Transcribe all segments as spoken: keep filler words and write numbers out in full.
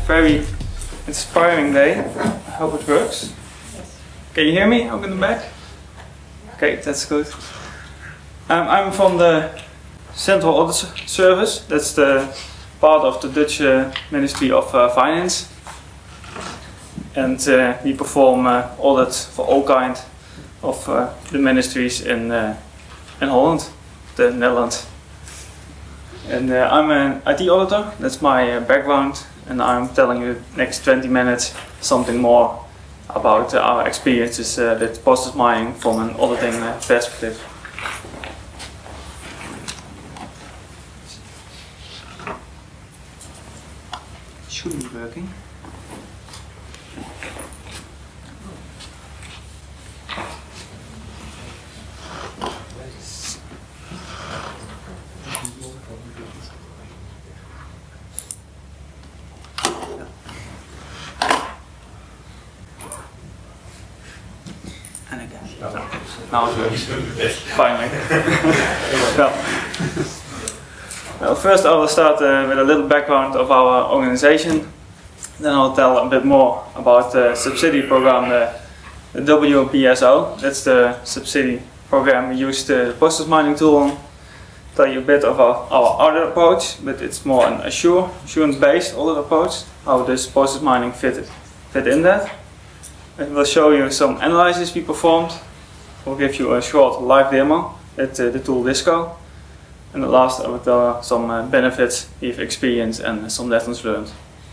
very inspiring day. I hope it works. Can you hear me up in the back? Okay, that's good. Um, I'm from the Central Audit Service. That's the part of the Dutch uh, Ministry of uh, Finance. And uh, we perform uh, audits for all kinds of uh, the ministries in, uh, in Holland, the Netherlands. And uh, I'm an I T auditor, that's my uh, background, and I'm telling you the next twenty minutes something more about uh, our experiences uh, with process mining from an auditing uh, perspective. Shouldn't be working. And again. Now it works. Finally. well, well, first I will start uh, with a little background of our organization. Then I'll tell a bit more about the subsidy program, the, the W P S O. That's the subsidy program we use the process mining tool on. Tell you a bit of our, our audit approach, but it's more an assure, assurance-based audit approach. How does process mining fit, fit in that? And we'll show you some analysis we performed. We'll give you a short live demo at uh, the tool Disco. And at last I will tell you some uh, benefits we've experienced and some lessons learned.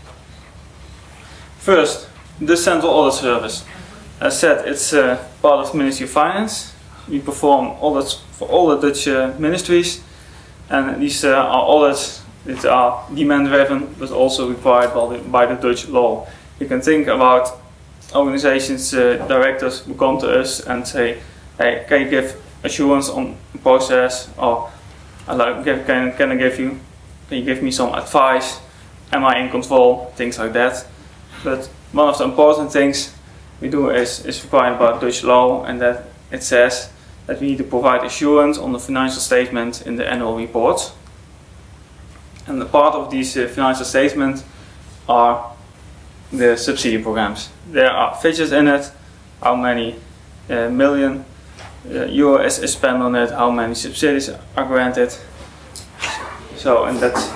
First, the Central Audit Service. As said, it's uh, part of the Ministry of Finance. We perform audits for all the Dutch uh, ministries. And these uh, are audits that are demand driven, but also required by the, by the Dutch law. You can think about organizations, uh, directors who come to us and say, hey, can you give assurance on the process, or like, can, can I give you, can you give me some advice, am I in control, things like that. But one of the important things we do is, is required by Dutch law, and that it says that we need to provide assurance on the financial statement in the annual reports. And the part of these uh, financial statements are the subsidy programs. There are figures in it, how many uh, million uh, euro is, is spent on it, how many subsidies are granted. So, and that's,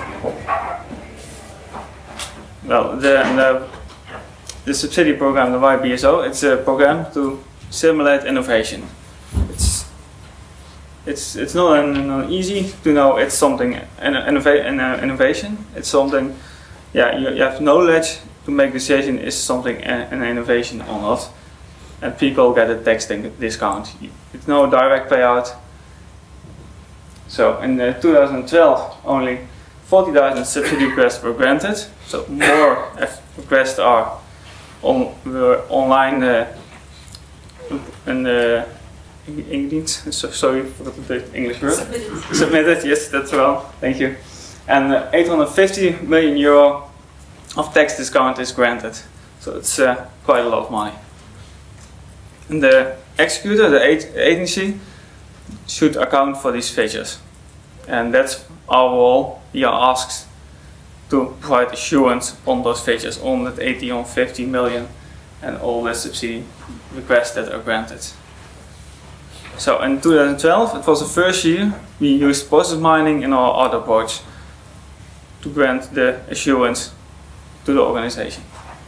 well, the, the, the subsidy program, the Y P S O, it's a program to simulate innovation. It's, it's, it's not an, an easy to know it's something, an, innova an uh, innovation, it's something, yeah, you, you have knowledge to make decision is something an innovation or not, and people get a tax discount. It's no direct payout. So in uh, two thousand twelve, only forty thousand subsidy requests were granted. So more requests are on were online uh, and uh, ingedients. So sorry for the English word. Submitted. Submitted. Yes, that's well. Thank you. And uh, eight hundred fifty million euro of tax discount is granted, so it's uh, quite a lot of money. And the executor, the agency, should account for these figures, and that's our role. We are asked to provide assurance on those figures, on that eight hundred fifty million and all the subsidy requests that are granted. So in two thousand twelve, it was the first year we used process mining in our audit approach to grant the assurance to the organization.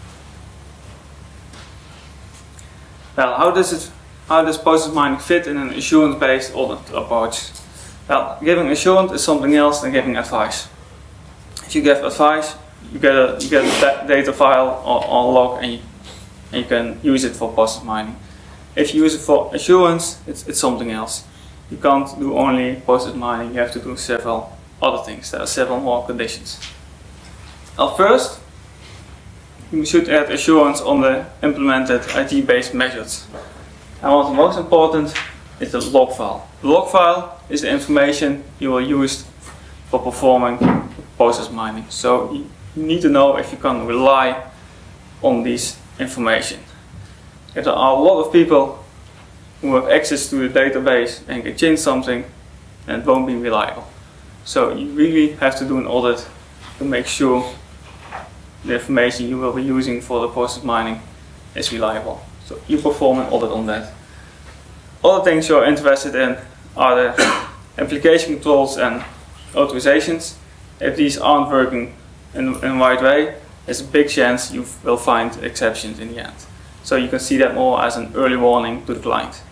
Well, how does it, how does process mining fit in an assurance-based audit approach? Well, giving assurance is something else than giving advice. If you give advice, you get a, you get a data file or, or log, and you, and you can use it for process mining. If you use it for assurance, it's, it's something else. You can't do only process mining, you have to do several other things. There are several more conditions. Well, first, you should add assurance on the implemented I T-based measures. And what's most important is the log file. The log file is the information you will use for performing process mining. So you need to know if you can rely on this information. If there are a lot of people who have access to the database and can change something, then it won't be reliable. So you really have to do an audit to make sure the information you will be using for the process mining is reliable. So you perform an audit on that. Other things you're interested in are the application controls and authorizations. If these aren't working in, in the right way, there's a big chance you will find exceptions in the end. So you can see that more as an early warning to the client.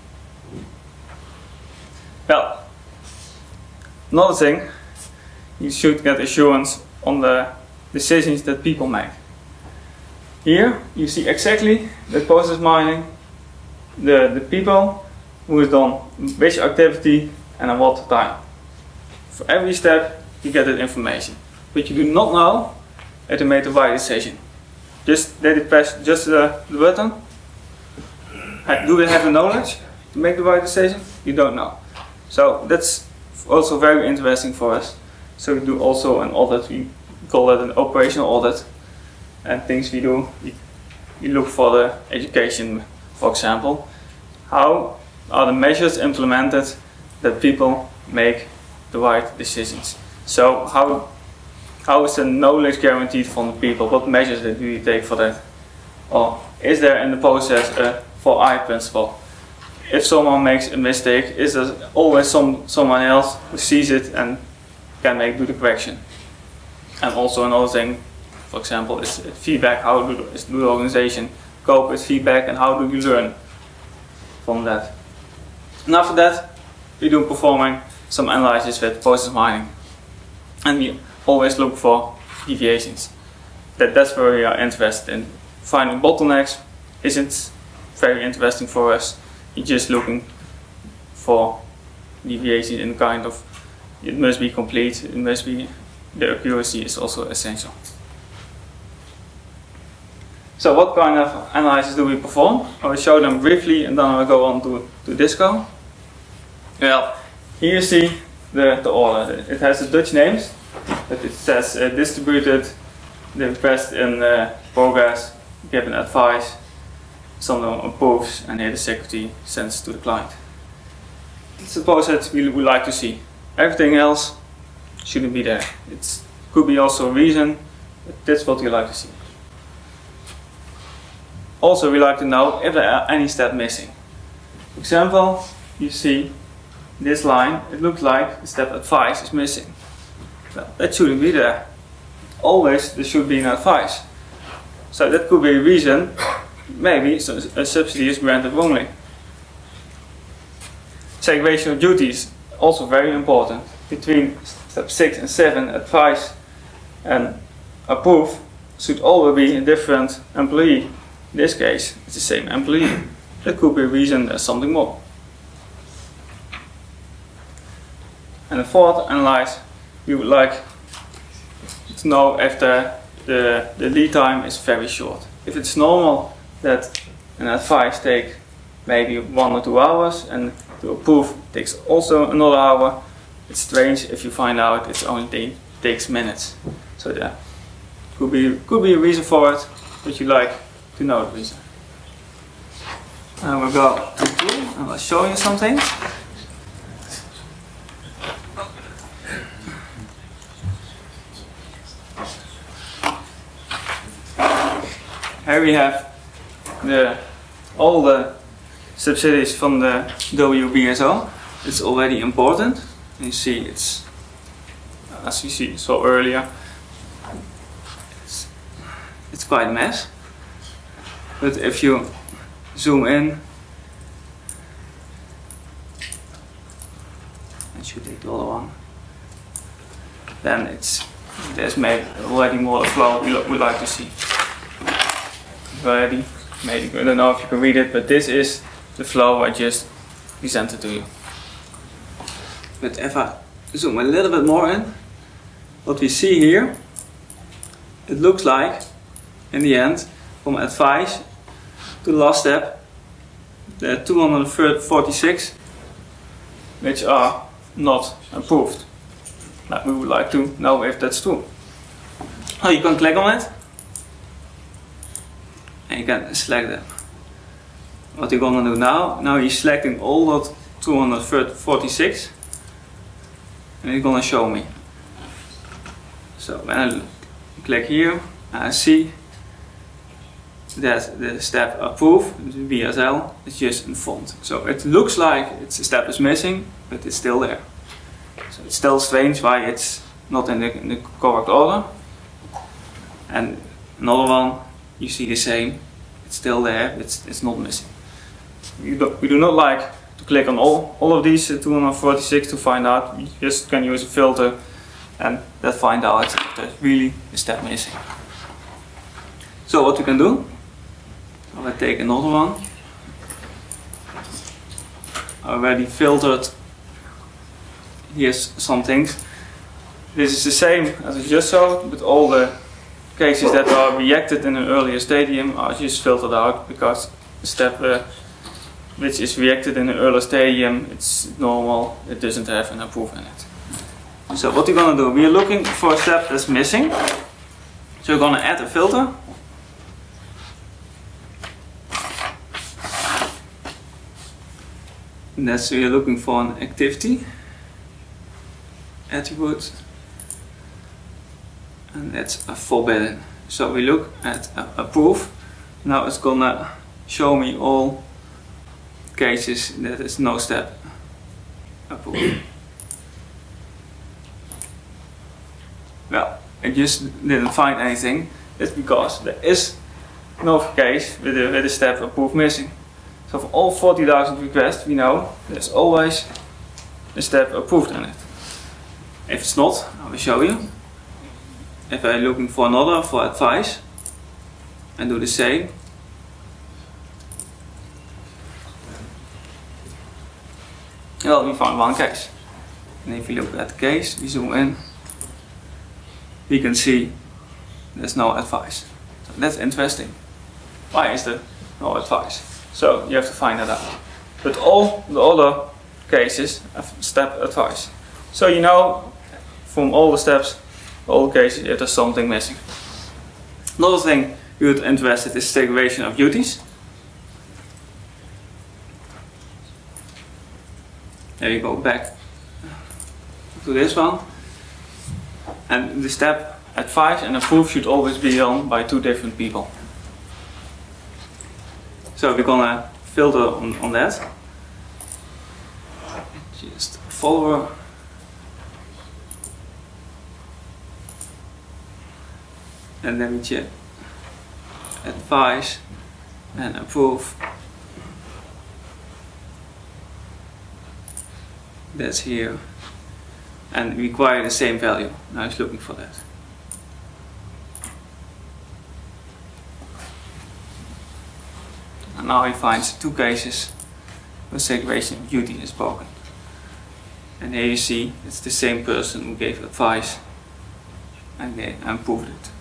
Well, another thing, you should get assurance on the decisions that people make. Here you see exactly the process mining, the, the people who has done which activity and at what time. For every step you get that information, but you do not know if they made the right decision. Just did they press just uh, the button? Do they have the knowledge to make the right decision? You don't know. So that's also very interesting for us. So we do also an audit, we call that an operational audit. And things we do, we, we look for the education, for example. How are the measures implemented that people make the right decisions? So how, how is the knowledge guaranteed from the people? What measures do you take for that? Or is there in the process a four I principle? If someone makes a mistake, is there always some, someone else who sees it and can make do the correction? And also another thing, for example, is feedback. How do, is the organization cope with feedback and how do you learn from that? And after that, we do performing some analysis with process mining. And we always look for deviations. That, that's where we are interested in. Finding bottlenecks isn't very interesting for us. You're just looking for deviations in kind of, it must be complete, it must be, the accuracy is also essential. So what kind of analysis do we perform? I will show them briefly and then I will go on to, to DISCO. Well, here you see the, the order. It has the Dutch names, but it says uh, distributed, the request in uh, progress, given advice, some of them approves, and here the secretary sends to the client. It's the process we would like to see. Everything else shouldn't be there. It could be also a reason, but that's what we like to see. Also, we like to know if there are any steps missing. For example, you see this line, it looks like the step advice is missing. Well, that shouldn't be there. Always there should be an advice. So that could be a reason, maybe a subsidy is granted wrongly. Segregation of duties, also very important. Between step six and seven, advice and approve should always be a different employee. In this case, it's the same employee. That could be a reason there's something more. And the fourth analyze, we would like to know if the, the, the lead time is very short. If it's normal that an advice takes maybe one or two hours and to approve takes also another hour, it's strange if you find out it's only takes minutes. So there could be, could be a reason for it, but you like to know the reason. And we'll go to tool and I'll show you something. Here we have the, all the subsidies from the W B S O. It's already important. You see it's, as you see, saw earlier, it's, it's quite a mess. But if you zoom in, I should take the other one, then it's, there's maybe already more the flow we would like to see. Already, maybe, I don't know if you can read it, but this is the flow I just presented to you. But if I zoom a little bit more in, what we see here, it looks like, in the end, from advice to the last step, there are two hundred forty-six which are not approved. Now we would like to know if that's true. Oh, you can click on it and you can select them. What you're gonna do now, now you're selecting all that two hundred forty-six and it's gonna show me. So when I click here, I see that the step approve, the B S L, is just in font. So it looks like it's a step is missing, but it's still there. So it's still strange why it's not in the, in the correct order. And another one, you see the same, it's still there, it's, it's not missing. We do, we do not like to click on all, all of these two hundred forty-six to find out. You just can use a filter and that find out if there's really a step missing. So what we can do, I will take another one. I already filtered, here's some things. This is the same as I just showed, but all the cases that are rejected in an earlier stadium are just filtered out, because the step uh, which is rejected in an earlier stadium, it's normal, it doesn't have an approve in it. So what we're going to do, we are looking for a step that's missing. So we're going to add a filter. And that's, we are looking for an activity attribute. And that's a forbidden. So we look at uh, approve. Now it's gonna show me all cases that is no step approve. Well, I just didn't find anything. That's because there is no case with a, with a step approve missing. So for all forty thousand requests, we know there's always a step approved in it. If it's not, I will show you. If I'm looking for another for advice and do the same, well, we found one case. And if you look at the case, we zoom in, we can see there's no advice. So that's interesting. Why is there no advice? So you have to find that out. But all the other cases have step advice. So you know from all the steps, all cases, if there's something missing. Another thing you would interested is segregation of duties. There you go, back to this one. And the step advice and approve should always be done by two different people. So we're gonna filter on, on that. Just follower. And then we check advice and approve. That's here. And require the same value. Now it's looking for that. And now he finds two cases where segregation of duty is broken. And here you see it's the same person who gave advice and they improved it.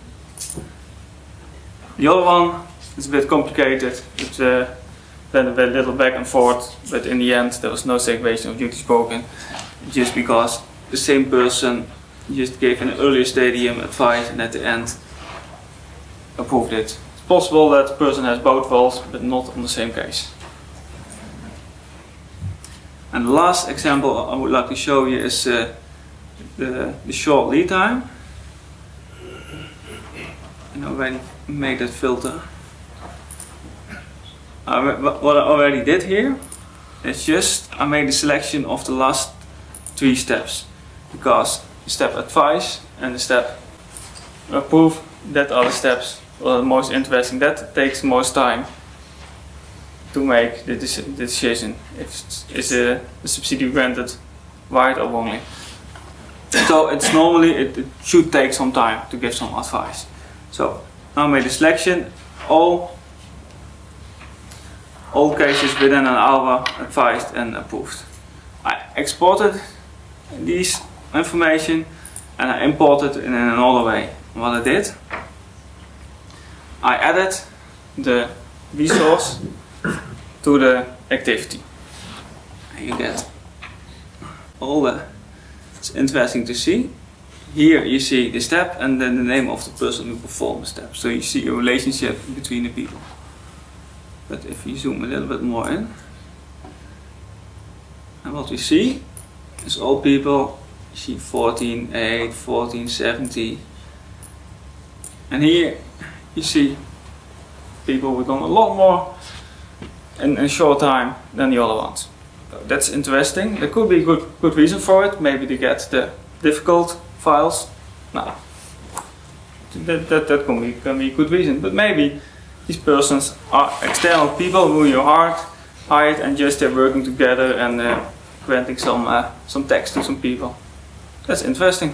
The other one is a bit complicated. It uh, went a bit little back and forth, but in the end there was no segregation of duties broken, just because the same person just gave an earlier stadium advice and at the end approved it. It's possible that the person has both roles, but not on the same case. And the last example I would like to show you is uh, the, the short lead time. And I already made that filter. I, what I already did here is just I made a selection of the last three steps, because the step advice and the step approve, that are the steps are the most interesting. That takes the most time to make the, the decision if is a, the subsidy granted right or wrongly. So it's normally it, it should take some time to give some advice. So now I made a selection, all all cases within an hour advised and approved. I exported these information and I imported it in another way. What I did, I added the resource to the activity. And you get all the, it's interesting to see. Here you see the step and then the name of the person who performed the step. So you see a relationship between the people. But if you zoom a little bit more in, and what we see is all people, you see fourteen eight, fourteen seventy, And here you see people who've done a lot more in a short time than the other ones. So that's interesting. There could be a good, good reason for it. Maybe to get the difficult files. No. That, that, that can, be, can be a good reason. But maybe these persons are external people who you hired, hired and just they're working together and uh, granting some, uh, some text to some people. That's interesting.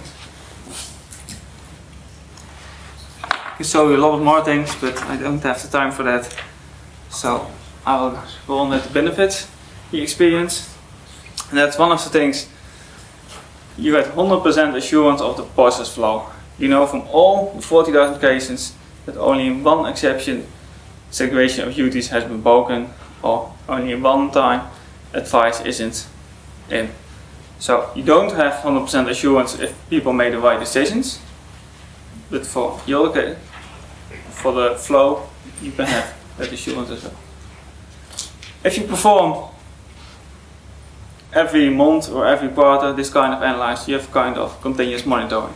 I can show you a lot of more things, but I don't have the time for that. So I will go on with the benefits you experience. And that's one of the things. You get one hundred percent assurance of the process flow. You know from all the forty thousand cases that only in one exception segregation of duties has been broken, or only in one time advice isn't in. So you don't have one hundred percent assurance if people made the right decisions, but for your case, for the flow, you can have that assurance as well. If you perform every month or every quarter this kind of analysis, you have kind of continuous monitoring.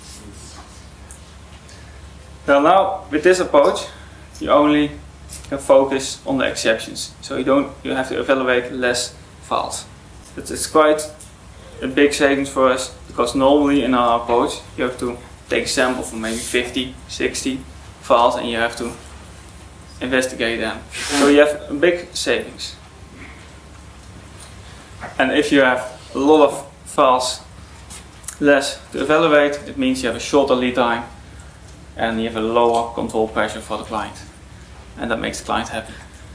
Well, now with this approach, you only can focus on the exceptions, so you don't you have to evaluate less files. But it's quite a big savings for us, because normally in our approach you have to take a sample from maybe fifty, sixty files and you have to investigate them. So you have a big savings. And if you have a lot of files less to evaluate, it means you have a shorter lead time and you have a lower control pressure for the client. And that makes the client happy.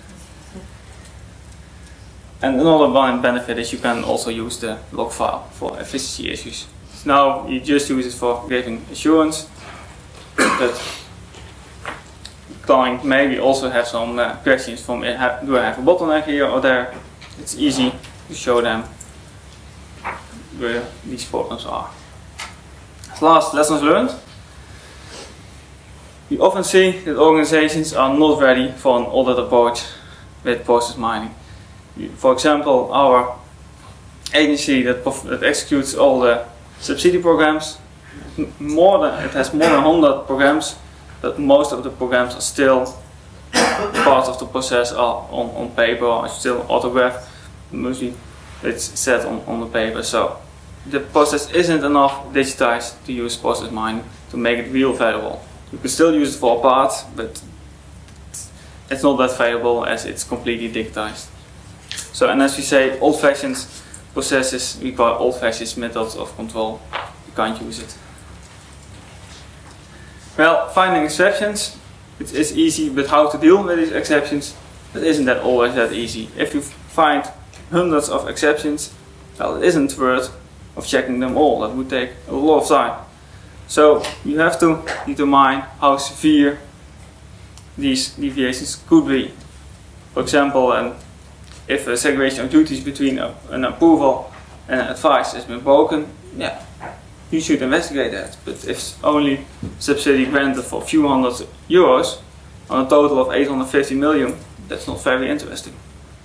And another one benefit is you can also use the log file for efficiency issues. So now you just use it for giving assurance, but the client maybe also have some uh, questions from uh, do I have a bottleneck here or there. It's easy to show them where these problems are. Last, lessons learned. We often see that organizations are not ready for an audit approach with process mining. For example, our agency that, that executes all the subsidy programs, more than, it has more than one hundred programs, but most of the programs are still part of the process are on, on paper or still autographed. Mostly it's set on, on the paper. So the process isn't enough digitized to use process mining to make it real valuable. You can still use it for a part, but it's not that valuable as it's completely digitized. So, and as we say, old-fashioned processes require old-fashioned methods of control. You can't use it. Well, finding exceptions, it is easy, but how to deal with these exceptions, it isn't that always that easy. If you find hundreds of exceptions, well, it isn't worth of checking them all. That would take a lot of time. So you have to determine how severe these deviations could be. For example, um, if a segregation of duties between a, an approval and an advice has been broken, yeah, you should investigate that. But if it's only subsidy granted for a few hundred euros on a total of eight hundred fifty million, that's not very interesting.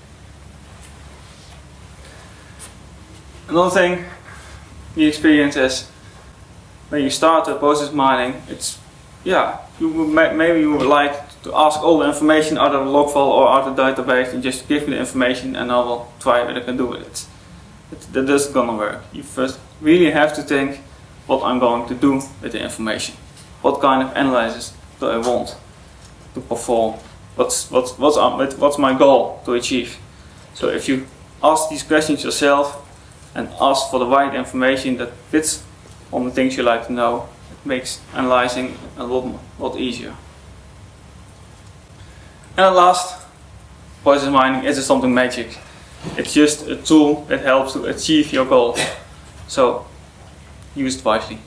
Another thing we experience is when you start the process mining, it's, yeah, you would ma maybe you would like to ask all the information out of the log file or out of the database and just give me the information and I will try what I can do with it. But that doesn't gonna work. You first really have to think what I'm going to do with the information. What kind of analysis do I want to perform? What's, what's, what's, what's my goal to achieve? So if you ask these questions yourself and ask for the right information that fits on the things you like to know, it makes analyzing a lot, lot easier. And last, process mining isn't something magic. It's just a tool that helps to achieve your goal. So use it wisely.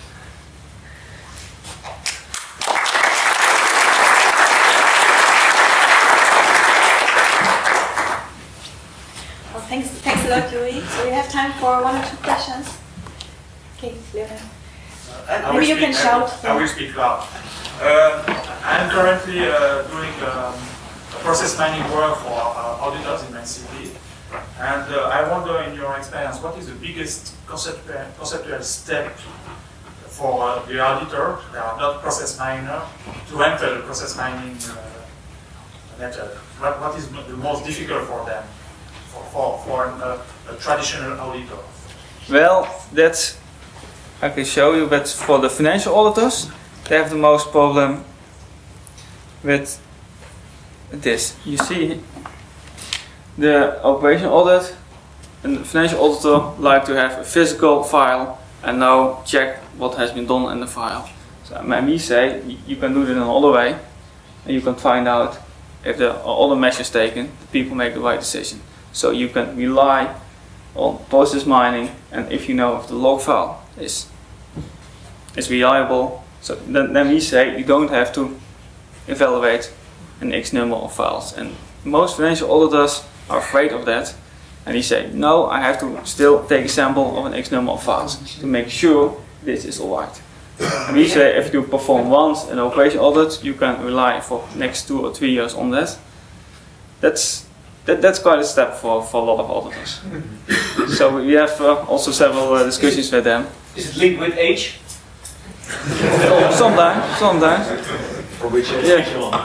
Well, thanks, thanks a lot, Louis. So we have time for one or two questions. Okay, Leon. Uh, Maybe you speak, can shout. I, I will speak loud. Uh, I'm currently uh, doing um, process mining work for uh, auditors in M C P. And uh, I wonder, in your experience, what is the biggest conceptual, conceptual step for uh, the auditor, they are not process miner, to enter the process mining uh, method? What, what is the most difficult for them, for, for, for an, uh, a traditional auditor? Well, that's, I can show you, but for the financial auditors, they have the most problem with this. You see, the operational audit and the financial auditor like to have a physical file and now check what has been done in the file. So when we say you can do it in another way, and you can find out if there are other measures taken, the people make the right decision. So you can rely on process mining, and if you know if the log file is is reliable, so then, then we say you don't have to evaluate an X number of files. And most financial auditors are afraid of that, and they say no, I have to still take a sample of an X number of files to make sure this is alright. And we say if you perform once an operation audit, you can rely for next two or three years on that. That's that, that's quite a step for, for a lot of auditors. So we have uh, also several uh, discussions with them. Is it linked with age? Sometimes, sometimes. For which age? Yeah.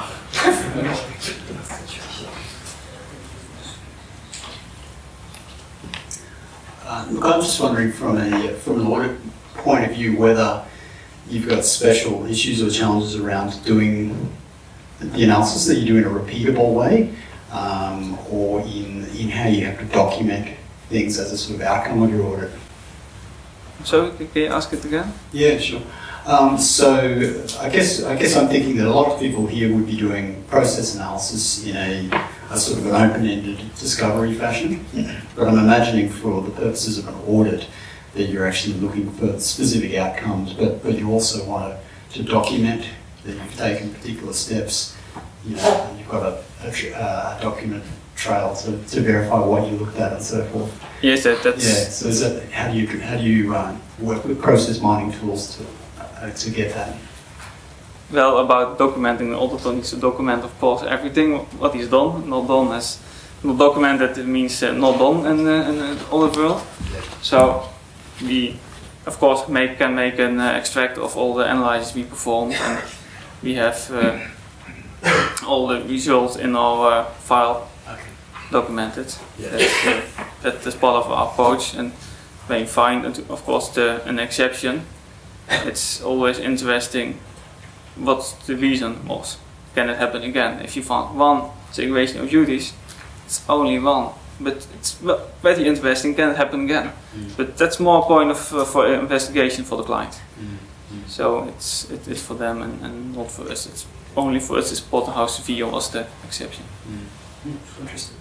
Uh, look, I'm just wondering from a from an audit point of view whether you've got special issues or challenges around doing the analysis that you do in a repeatable way, um, or in in how you have to document things as a sort of outcome of your audit. So can you ask it again? Yeah, sure. Um, so I guess I guess I'm thinking that a lot of people here would be doing process analysis in a, a sort of an open-ended discovery fashion. But I'm imagining for the purposes of an audit that you're actually looking for specific outcomes, but, but you also want to, to document that you've taken particular steps. You know, you've got a, a, a document trail to, to verify what you looked at and so forth. Yes, that, that's... Yeah, so is that, how do you, how do you uh, work with process mining tools to Uh, to get that? Well, about documenting, the auditor needs to document, of course, everything what he's done. Not done as not documented, it means uh, not done in, uh, in the audit world. So we, of course, make, can make an uh, extract of all the analyses we performed, and we have uh, all the results in our uh, file Okay. documented. Yeah. That's, uh, that is part of our approach, and when you find, of course, the, an exception, it's always interesting what the reason was. Can it happen again? If you found one segregation of duties, it's only one, but it's well, very interesting. Can it happen again? Mm. But that's more a point of uh, for investigation for the client. Mm. Mm. So it's it is for them and, and not for us. It's only for us. It's important how severe was the exception. Mm. Mm. Interesting.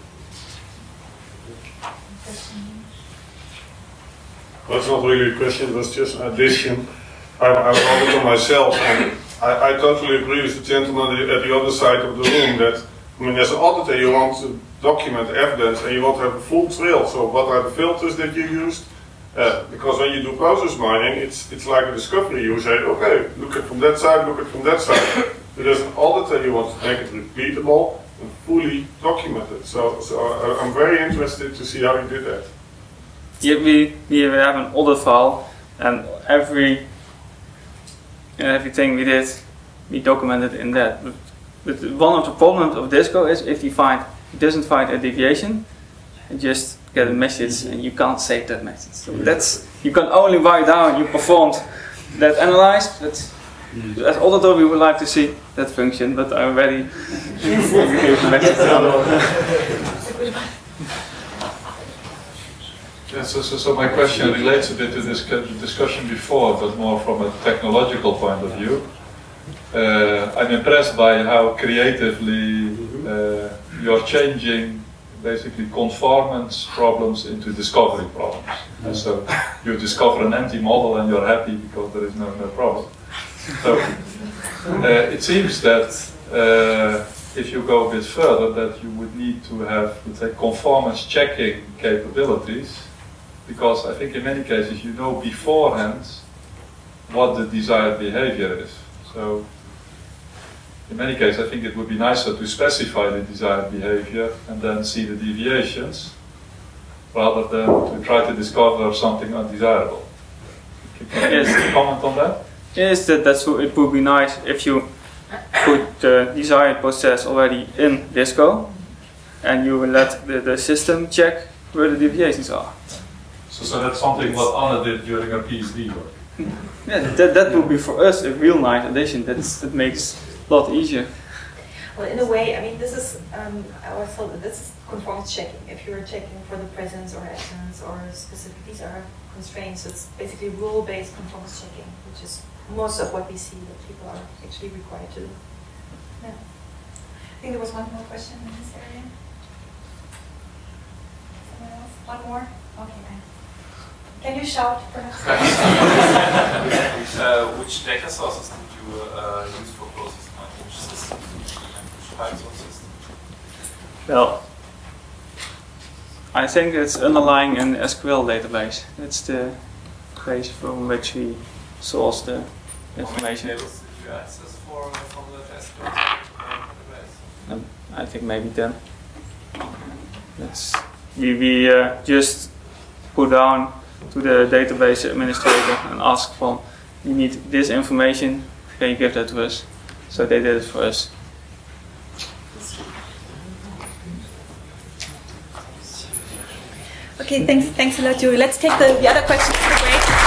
Well, it's not really a question, it was just an addition. I'm, I'm an auditor myself, and I, I totally agree with the gentleman at the other side of the room that, I mean, as an auditor you want to document evidence and you want to have a full trail. So what are the filters that you used? Uh, because when you do process mining, it's, it's like a discovery. You say, okay, look at from that side, look at from that side. But as an auditor you want to make it repeatable and fully documented. So, so I, I'm very interested to see how you did that. Yeah, we, we have an audit file, and every everything we did, we documented in that. But, but one of the problems of Disco is if you find it doesn't find a deviation, you just get a message and you can't save that message. So that's you can only write down you performed that analyze. But as auditor, we would like to see that function, but I already gave the message. Yeah, so, so, so my question relates a bit to this discussion before, but more from a technological point of view. Uh, I'm impressed by how creatively uh, you're changing basically conformance problems into discovery problems. And so you discover an empty model and you're happy because there is no, no problem. So uh, it seems that uh, if you go a bit further, that you would need to have, let's say, conformance checking capabilities. Because I think in many cases you know beforehand what the desired behavior is. So in many cases I think it would be nicer to specify the desired behavior and then see the deviations rather than to try to discover something undesirable. Can you Yes. comment on that? Is that that's what it would be nice if you put the desired process already in Disco, and you will let the, the system check where the deviations are. So, so that's something what Anna did during her PhD work. Yeah, that that would be for us a real nice addition. That's that makes a lot easier. Well, in a way, I mean, this is, um, I always thought that this is conformance checking. If you're checking for the presence or absence or specific, these are constraints. So it's basically rule-based conformance checking, which is most of what we see that people are actually required to do. Yeah. I think there was one more question in this area. Someone else? One more? Okay, then. Can you shout, perhaps? uh, which data sources did you uh, use for process mining? Which system? Which file source system? Well, I think it's underlying an S Q L database. That's the base from which we source the information. How many tables did you access for from the S Q L database? Um, I think maybe ten. That's we we uh, just put down to the database administrator and ask for, you need this information, can you give that to us? So they did it for us. Okay, thanks, thanks a lot, Yuri. Let's take the, the other questions to the break.